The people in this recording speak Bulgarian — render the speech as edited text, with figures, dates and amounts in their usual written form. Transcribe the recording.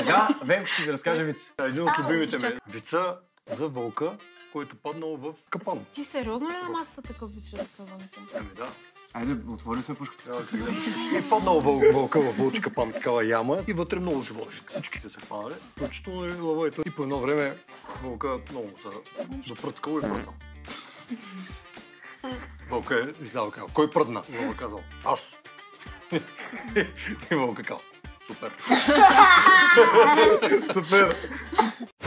сега Венко ще ви разкаже вица. Един от любимите ми. Вица за вълка, който паднал в капан. Ти сериозно ли на масата такъв вид ще разказвам се? Ами да. Айде, отвори сме пушката. И паднал вълка в вълчи капан, такава яма и вътре много животни. Всичките се хванали, включително и лъва. И по едно време вълка много се запръцкал и пръднал. Вълка е излял казал, кой пръдна? Лъва казал, аз. И вълка казал, супер. Супер.